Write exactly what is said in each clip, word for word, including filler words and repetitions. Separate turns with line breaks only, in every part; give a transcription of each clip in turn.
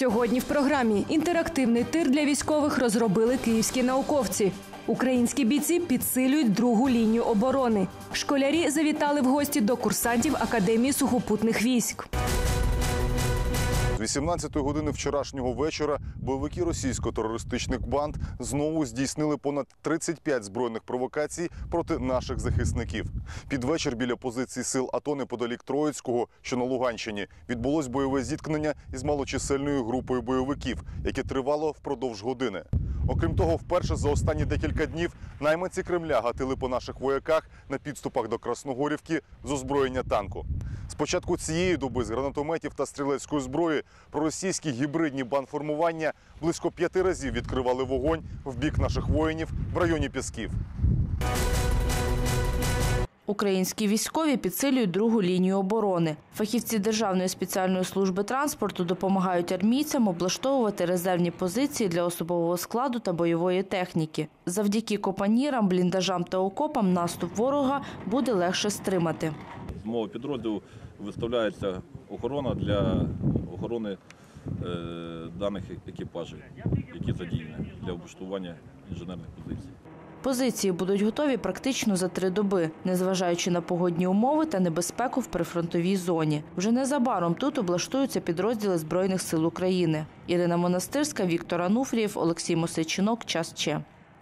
Сьогодні в програмі інтерактивний тир для військових розробили київські науковці. Українські бійці підсилюють другу лінію оборони. Школярі завітали в гості до курсантів Академії сухопутних військ.
З вісімнадцятої години вчорашнього вечора бойовики російсько-терористичних банд знову здійснили понад тридцять п'ять збройних провокацій проти наших захисників. Під вечір біля позицій сил АТО неподалік Троїцького, що на Луганщині, відбулось бойове зіткнення із малочисельною групою бойовиків, яке тривало впродовж години. Окрім того, вперше за останні декілька днів найманці Кремля гатили по наших вояках на підступах до Красногорівки з озброєння танку. З початку цієї доби з гранатометів та стрілецької зброї проросійські гібридні бандформування близько п'яти разів відкривали вогонь в бік наших воїнів в районі Пісків.
Українські військові підсилюють другу лінію оборони. Фахівці Державної спеціальної служби транспорту допомагають армійцям облаштовувати резервні позиції для особового складу та бойової техніки. Завдяки копанірам, бліндажам та окопам наступ ворога буде легше стримати.
З мого підрозділу виставляється охорона для охорони е, даних екіпажів, які задіяні для облаштування інженерних позицій.
Позиції будуть готові практично за три доби, незважаючи на погодні умови та небезпеку в прифронтовій зоні. Вже незабаром тут облаштуються підрозділи Збройних сил України. Ірина Монастирська, Віктор Ануфрієв, Олексій Мосейчинок. Час Че.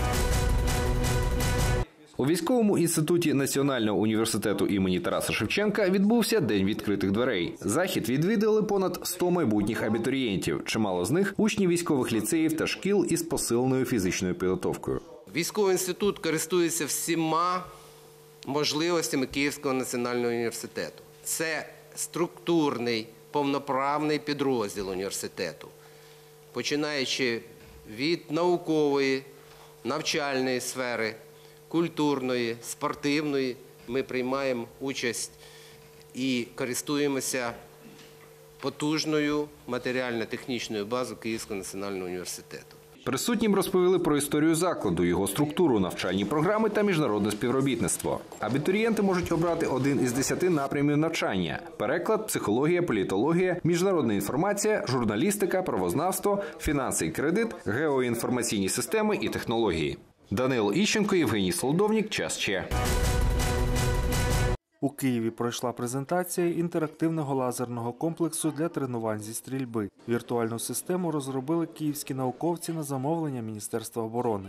У військовому інституті Національного університету імені Тараса Шевченка відбувся День відкритих дверей. Захід відвідали понад сто майбутніх абітурієнтів. Чимало з них – учні військових ліцеїв та шкіл із посиленою фізичною підготовкою.
Військовий інститут користується всіма можливостями Київського національного університету. Це структурний, повноправний підрозділ університету, починаючи від наукової, навчальної сфери, культурної, спортивної. Ми приймаємо участь і користуємося потужною матеріально-технічною базою Київського національного університету.
Присутнім розповіли про історію закладу, його структуру, навчальні програми та міжнародне співробітництво. Абітурієнти можуть обрати один із десяти напрямів навчання – переклад, психологія, політологія, міжнародна інформація, журналістика, правознавство, фінанси і кредит, геоінформаційні системи і технології. Данило Іщенко, Євгеній Солодовнік. Час Че.
У Києві пройшла презентація інтерактивного лазерного комплексу для тренувань зі стрільби. Віртуальну систему розробили київські науковці на замовлення Міністерства оборони.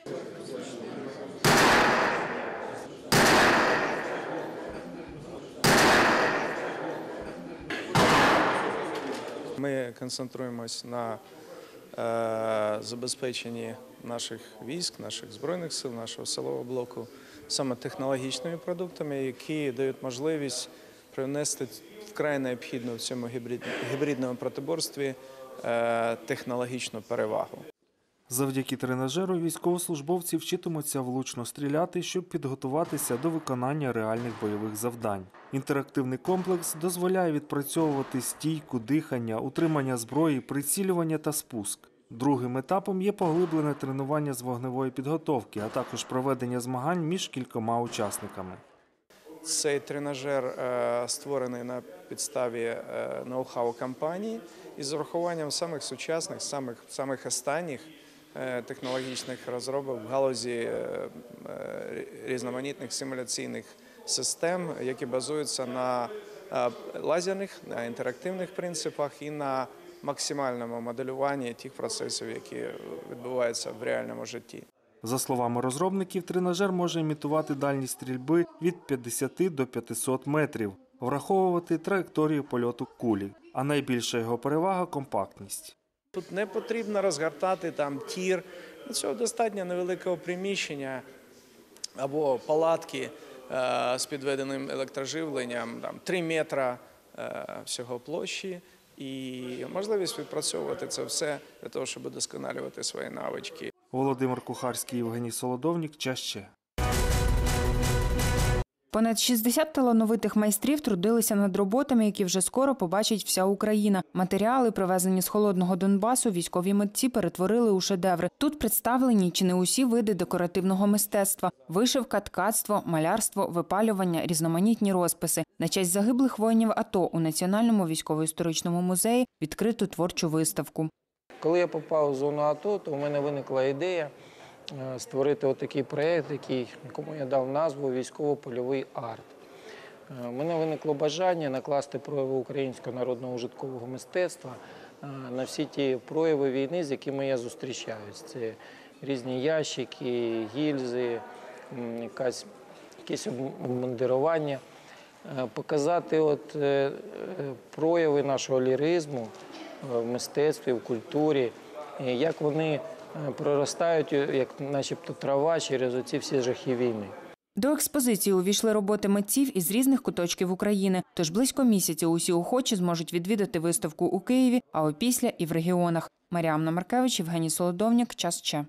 Ми концентруємось на е, забезпеченні наших військ, наших збройних сил, нашого силового блоку саме технологічними продуктами, які дають можливість привнести вкрай необхідну в цьому гібридному протиборстві е, технологічну перевагу.
Завдяки тренажеру військовослужбовці вчитимуться влучно стріляти, щоб підготуватися до виконання реальних бойових завдань. Інтерактивний комплекс дозволяє відпрацьовувати стійку, дихання, утримання зброї, прицілювання та спуск. Другим етапом є поглиблене тренування з вогневої підготовки, а також проведення змагань між кількома учасниками.
Цей тренажер створений на підставі ноу-хау компанії із урахуванням самих сучасних, самих, самих останніх технологічних розробок в галузі різноманітних симуляційних систем, які базуються на лазерних, на інтерактивних принципах і на максимальному моделюванні тих процесів, які відбуваються в реальному житті.
За словами розробників, тренажер може імітувати дальність стрільби від п'ятдесяти до п'ятисот метрів, враховувати траєкторію польоту кулі, а найбільша його перевага – компактність.
Тут не потрібно розгортати там тір, для цього достатньо невеликого приміщення або палатки е, з підведеним електроживленням, там три метри е, всього площі. І можливість відпрацьовувати це все для того, щоб удосконалювати свої навички.
Володимир Кухарський, Євгеній Солодовнік. Час Че.
Понад шістдесят талановитих майстрів трудилися над роботами, які вже скоро побачить вся Україна. Матеріали, привезені з холодного Донбасу, військові митці перетворили у шедеври. Тут представлені чи не усі види декоративного мистецтва – вишивка, ткацтво, малярство, випалювання, різноманітні розписи. На честь загиблих воїнів АТО у Національному військово-історичному музеї відкрито творчу виставку.
Коли я попав в зону АТО, то у мене виникла ідея створити отакий проєкт, який, якому я дав назву «Військово-польовий арт». У мене виникло бажання накласти прояви українського народного ужиткового мистецтва на всі ті прояви війни, з якими я зустрічаюсь. Це різні ящики, гільзи, якась, якесь обмундирування. Показати от прояви нашого ліризму в мистецтві, в культурі, як вони проростають, як начебто трава через оці всі жахи війни.
До експозиції увійшли роботи митців із різних куточків України. Тож близько місяця усі охочі зможуть відвідати виставку у Києві, а опісля і в регіонах. Маріамна Маркевич, Євгеній Солодовняк. Час Че.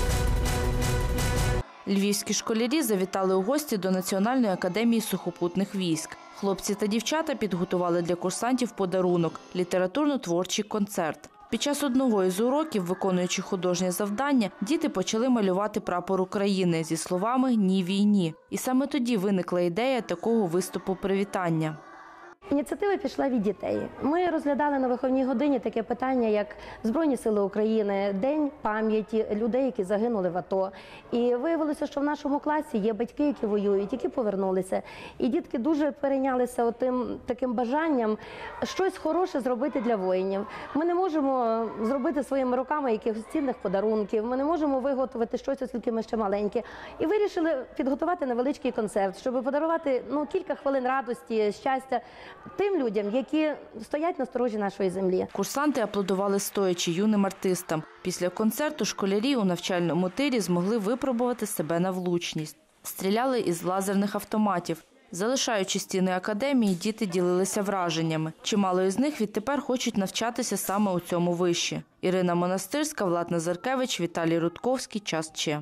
Львівські школярі завітали у гості до Національної академії сухопутних військ. Хлопці та дівчата підготували для курсантів подарунок – літературно-творчий концерт. Під час одного із уроків, виконуючи художнє завдання, діти почали малювати прапор України зі словами «Ні війні». І саме тоді виникла ідея такого виступу привітання.
Ініціатива пішла від дітей. Ми розглядали на виховній годині таке питання, як Збройні сили України, День пам'яті людей, які загинули в АТО. І виявилося, що в нашому класі є батьки, які воюють, які повернулися. І дітки дуже перейнялися отим, таким бажанням щось хороше зробити для воїнів. Ми не можемо зробити своїми руками якихось цінних подарунків, ми не можемо виготовити щось, оскільки ми ще маленькі. І вирішили підготувати невеличкий концерт, щоб подарувати ну, кілька хвилин радості, щастя тим людям, які стоять на сторожі нашої землі.
Курсанти аплодували стоячи юним артистам. Після концерту школярі у навчальному тирі змогли випробувати себе на влучність. Стріляли із лазерних автоматів. Залишаючи стіни академії, діти ділилися враженнями. Чимало із них відтепер хочуть навчатися саме у цьому виші. Ірина Монастирська, Влад Назаркевич, Віталій Рудковський. Час Че.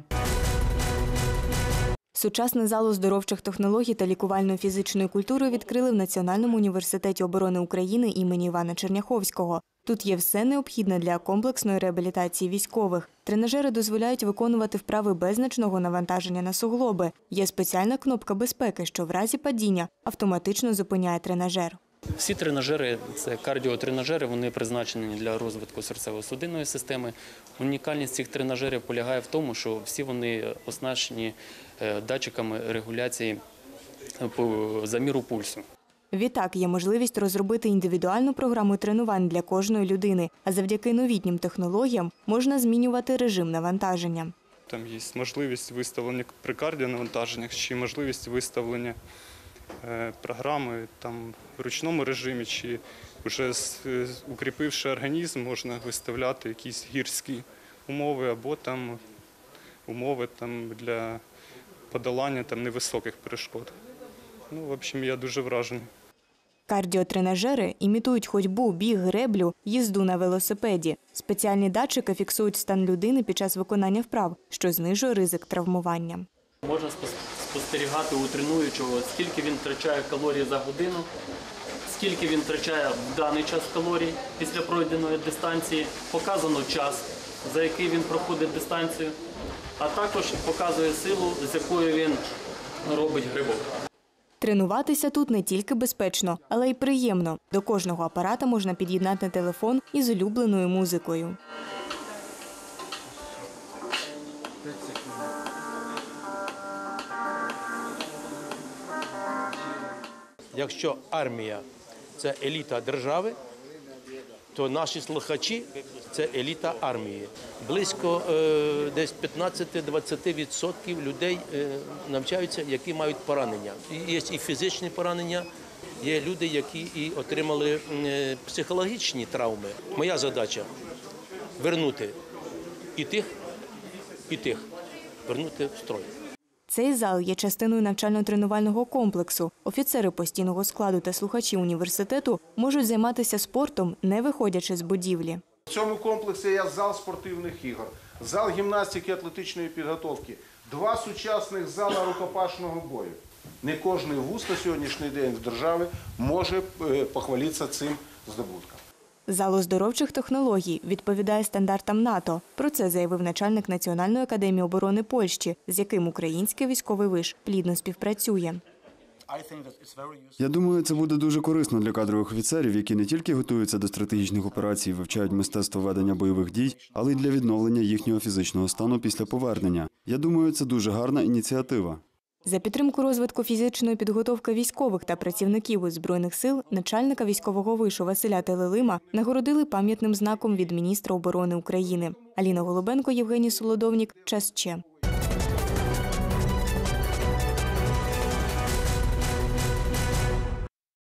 Сучасний зал оздоровчих технологій та лікувальної фізичної культури відкрили в Національному університеті оборони України імені Івана Черняховського. Тут є все необхідне для комплексної реабілітації військових. Тренажери дозволяють виконувати вправи без значного навантаження на суглоби. Є спеціальна кнопка безпеки, що в разі падіння автоматично зупиняє тренажер.
Всі тренажери – це кардіотренажери, вони призначені для розвитку серцево-судинної системи. Унікальність цих тренажерів полягає в тому, що всі вони оснащені датчиками регуляції заміру пульсу.
Відтак є можливість розробити індивідуальну програму тренувань для кожної людини, а завдяки новітнім технологіям можна змінювати режим навантаження.
Там є можливість виставлення при кардіонавантаженнях, чи можливість виставлення програми там, в ручному режимі, чи вже укріпивши організм, можна виставляти якісь гірські умови або там, умови там, для подолання там, невисоких перешкод. Ну, в общем, я дуже вражений.
Кардіотренажери імітують ходьбу, біг, греблю, їзду на велосипеді. Спеціальні датчики фіксують стан людини під час виконання вправ, що знижує ризик травмування.
Можна спостерігати у тренуючого, скільки він втрачає калорій за годину, скільки він втрачає в даний час калорій після пройденої дистанції, показано час, за який він проходить дистанцію, а також показує силу, з якою він робить грибок.
Тренуватися тут не тільки безпечно, але й приємно. До кожного апарата можна під'єднати телефон із улюбленою музикою.
Якщо армія – це еліта держави, то наші слухачі – це еліта армії. Близько е, десь п'ятнадцять-двадцять відсотків людей е, навчаються, які мають поранення. Є і фізичні поранення, є люди, які і отримали е, психологічні травми. Моя задача – вернути і тих, і тих, вернути в строй.
Цей зал є частиною навчально-тренувального комплексу. Офіцери постійного складу та слухачі університету можуть займатися спортом, не виходячи з будівлі.
В цьому комплексі є зал спортивних ігор, зал гімнастики і атлетичної підготовки, два сучасних зали рукопашного бою. Не кожен вуз на сьогоднішній день в державі може похвалитися цим здобутком.
Зал оздоровчих технологій відповідає стандартам НАТО. Про це заявив начальник Національної академії оборони Польщі, з яким український військовий виш плідно співпрацює.
Я думаю, це буде дуже корисно для кадрових офіцерів, які не тільки готуються до стратегічних операцій і вивчають мистецтво ведення бойових дій, але й для відновлення їхнього фізичного стану після повернення. Я думаю, це дуже гарна ініціатива.
За підтримку розвитку фізичної підготовки військових та працівників із Збройних сил начальника військового вишу Василя Телелима нагородили пам'ятним знаком від міністра оборони України. Аліна Голубенко, Євгеній Солодовнік, Час Че.